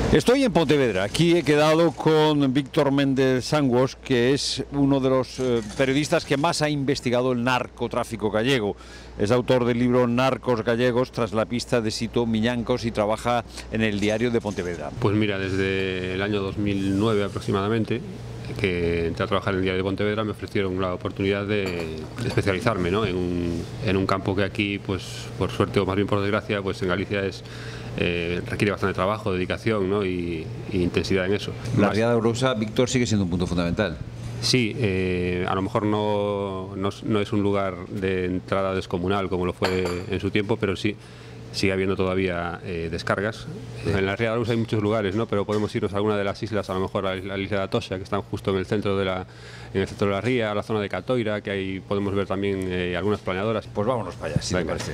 Estoy en Pontevedra, aquí he quedado con Víctor Méndez Sanguos, que es uno de los periodistas que más ha investigado el narcotráfico gallego. Es autor del libro Narcos Gallegos, tras la pista de Sito Miñancos, y trabaja en el Diario de Pontevedra. Pues mira, desde el año 2009 aproximadamente, que entré a trabajar en el Diario de Pontevedra, me ofrecieron la oportunidad de especializarme, ¿no?, en un campo que aquí, pues por suerte o más bien por desgracia, pues en Galicia requiere bastante trabajo, dedicación, ¿no?, y intensidad en eso. La Ría de Arousa, Víctor, sigue siendo un punto fundamental. Sí, a lo mejor no es un lugar de entrada descomunal como lo fue en su tiempo, pero sí sigue habiendo todavía descargas. En la Ría de Arousa hay muchos lugares, ¿no?, pero podemos irnos a alguna de las islas, a lo mejor a la isla de Atocha, que están justo en el centro de la ría, a la zona de Catoira, que ahí podemos ver también algunas planeadoras. Pues vámonos para allá, si te Venga. parece.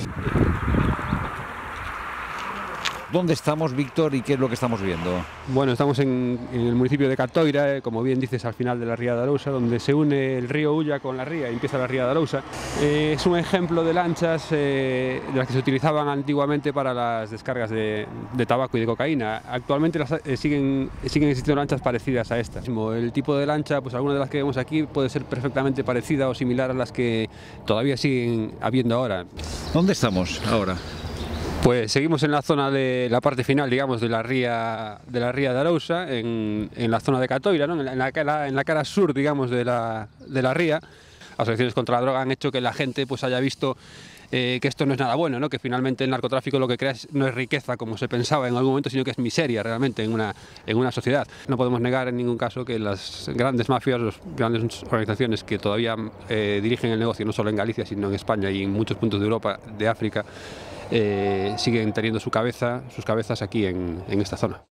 ¿Dónde estamos, Víctor, y qué es lo que estamos viendo? Bueno, estamos en el municipio de Catoira, como bien dices, al final de la Ría de Arousa, donde se une el río Ulla con la ría y empieza la Ría de Arousa. Es un ejemplo de lanchas de las que se utilizaban antiguamente para las descargas de tabaco y de cocaína. Actualmente siguen existiendo lanchas parecidas a estas. El tipo de lancha, pues alguna de las que vemos aquí puede ser perfectamente parecida o similar a las que todavía siguen habiendo ahora. ¿Dónde estamos ahora? Pues seguimos en la zona de la parte final, digamos, de la ría de Arousa, en la zona de Catoira, ¿no?, en la cara sur, digamos, de la ría. Las acciones contra la droga han hecho que la gente pues haya visto que esto no es nada bueno, ¿no?, que finalmente el narcotráfico lo que crea no es riqueza como se pensaba en algún momento, sino que es miseria realmente en una sociedad. No podemos negar en ningún caso que las grandes mafias, las grandes organizaciones que todavía dirigen el negocio, no solo en Galicia, sino en España y en muchos puntos de Europa, de África, siguen teniendo sus cabezas aquí en esta zona.